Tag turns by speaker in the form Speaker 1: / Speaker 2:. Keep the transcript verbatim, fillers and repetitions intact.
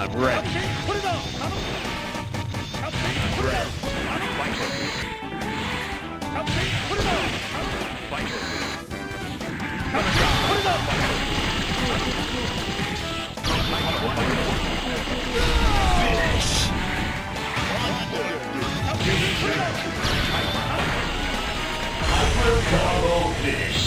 Speaker 1: I'm ready.
Speaker 2: Put it on!
Speaker 1: I'm ready.
Speaker 2: Put it on!
Speaker 1: Fight.
Speaker 2: Put it on!
Speaker 1: Finish.
Speaker 3: Double finish.